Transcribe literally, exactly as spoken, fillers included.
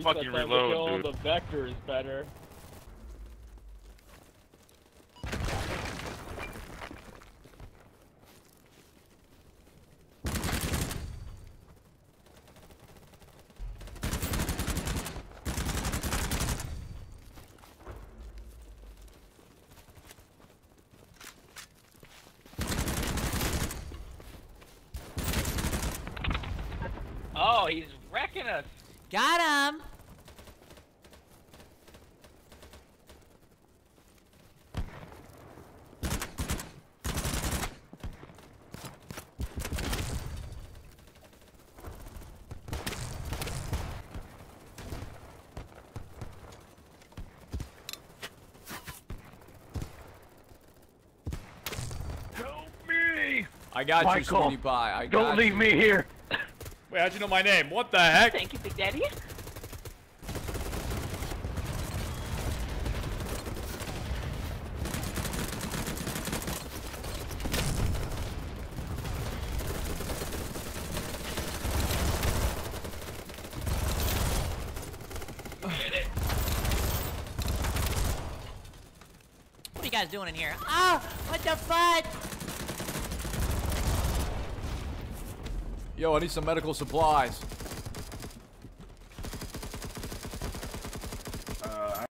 fucking reload, kill dude. the vectors better. Oh, he's wrecking us. Got him. Help me! I got Michael, you, sweetie pie. I got Don't leave you. me here. Wait, how'd you know my name? What the heck? Thank you, Big Daddy. What are you guys doing in here? Oh, what the fuck? Yo, I need some medical supplies.